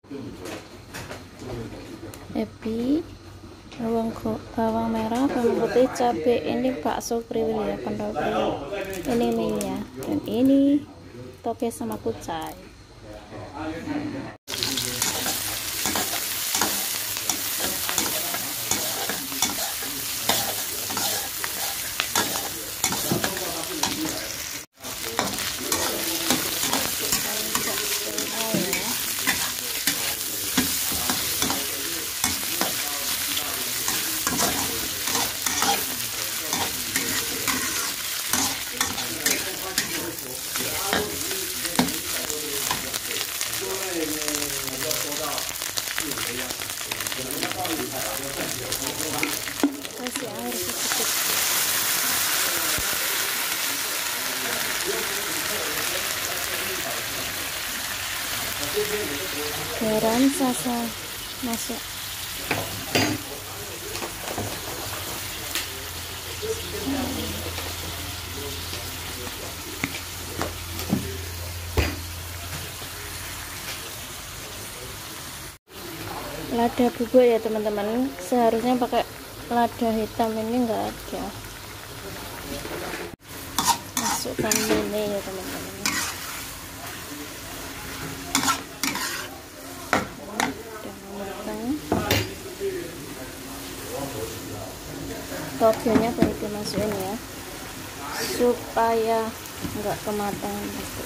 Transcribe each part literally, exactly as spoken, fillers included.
ebi, bawang bawang merah, bawang putih, cabai. Ini bakso kriwil ya, pentol kriwil. Ini minyak dan ini toge sama kucai. Kasih air sedikit. Garam sasa masuk. Lada bubuk ya teman-teman, seharusnya pakai lada hitam, ini enggak ada. Masukkan ini ya teman-teman. Togenya baru dimasukin ya, supaya enggak kematangan.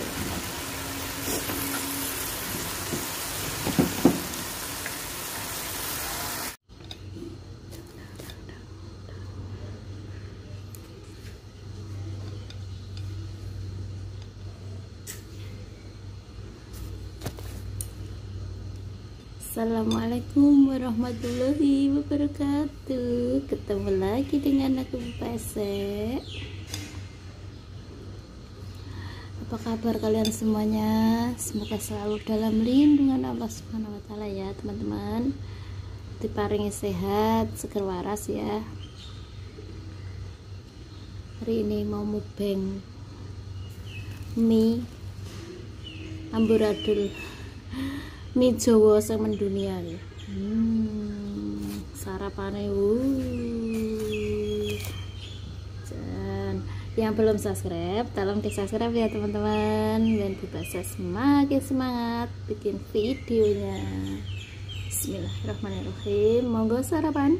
Assalamualaikum warahmatullahi wabarakatuh. Ketemu lagi dengan aku Pese. Apa kabar kalian semuanya? Semoga selalu dalam lindungan Allah Subhanahu wa taala ya teman-teman. Diparingi sehat, seger waras ya. Hari ini mau mukbang mie amburadul, mie Jawa sing mendunia nih. Hmm, sarapane wuh. Dan yang belum subscribe, tolong di subscribe ya teman-teman, dan bisa semakin semangat bikin videonya. Bismillahirrahmanirrahim. Monggo sarapan.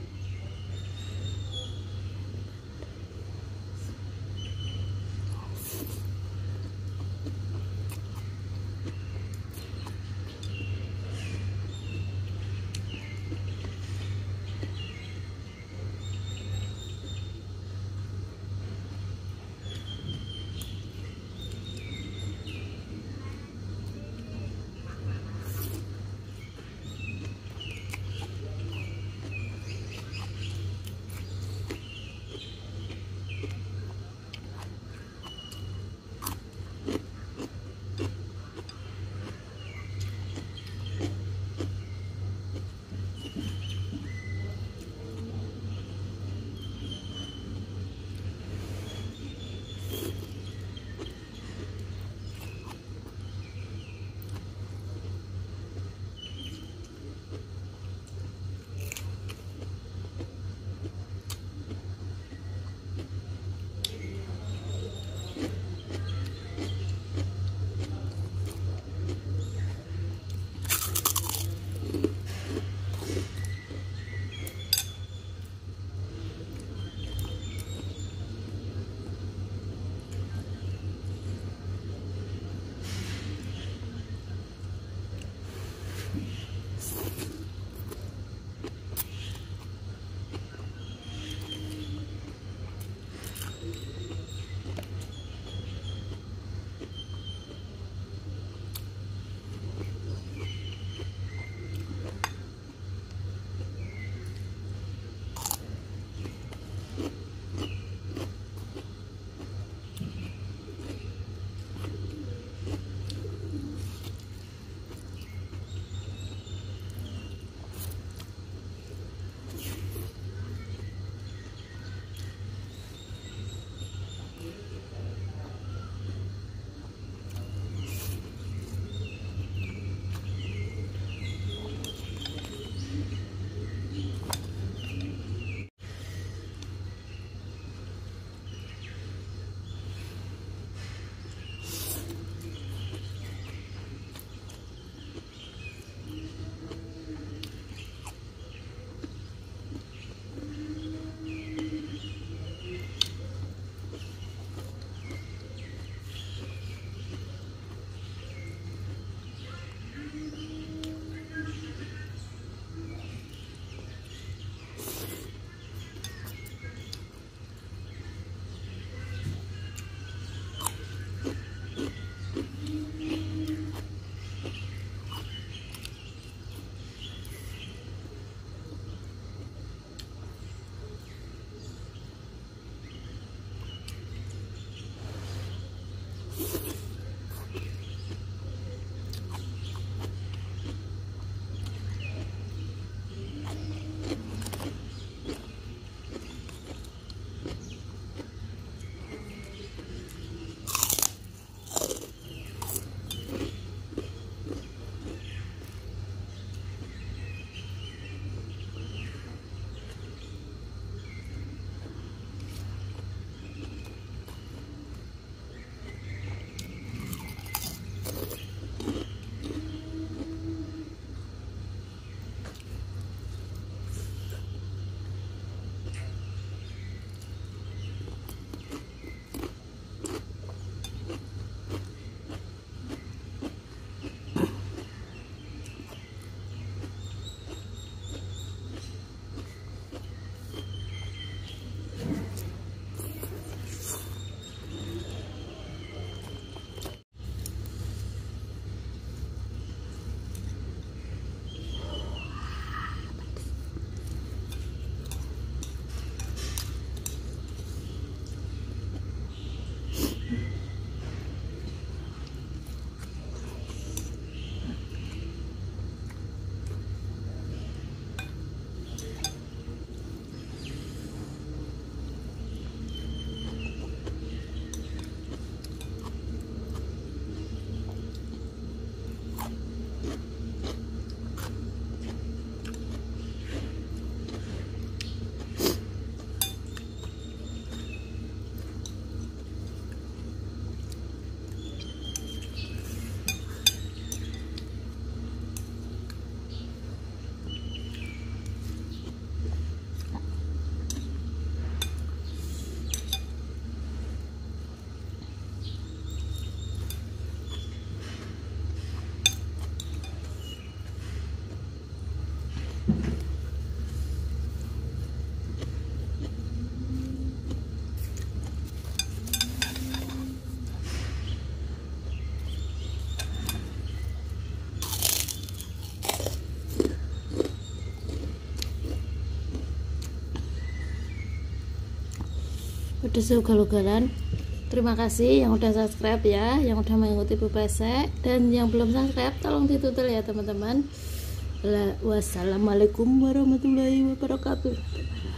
pedes ugal-ugalan. Terima kasih yang udah subscribe ya, yang udah mengikuti Bu Pesek, dan yang belum subscribe tolong ditutul ya teman-teman. Wassalamualaikum warahmatullahi wabarakatuh.